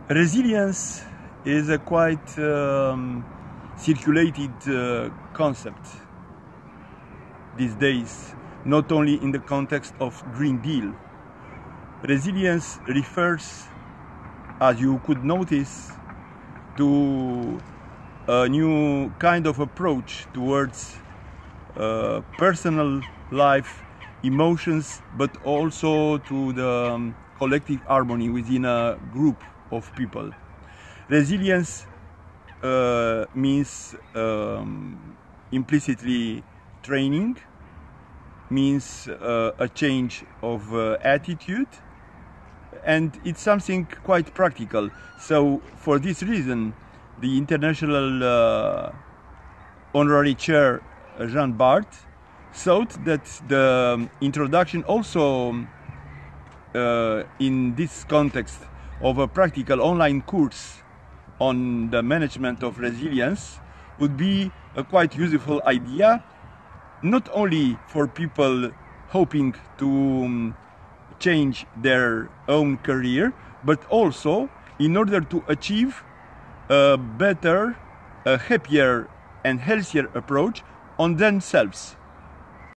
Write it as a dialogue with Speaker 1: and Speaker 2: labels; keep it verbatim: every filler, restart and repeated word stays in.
Speaker 1: Resilience is a quite um, circulated uh, concept these days, not only in the context of Green Deal. Resilience refers, as you could notice, to a new kind of approach towards uh, personal life, emotions, but also to the um, collective harmony within a group of people. Resilience uh, means um, implicitly training, means uh, a change of uh, attitude, and it's something quite practical. So for this reason, the International uh, Honorary Chair Jean Bart thought that the introduction also uh, in this context of a practical online course on the management of resilience would be a quite useful idea, not only for people hoping to um, change their own career, but also in order to achieve a better, a happier and healthier approach on themselves.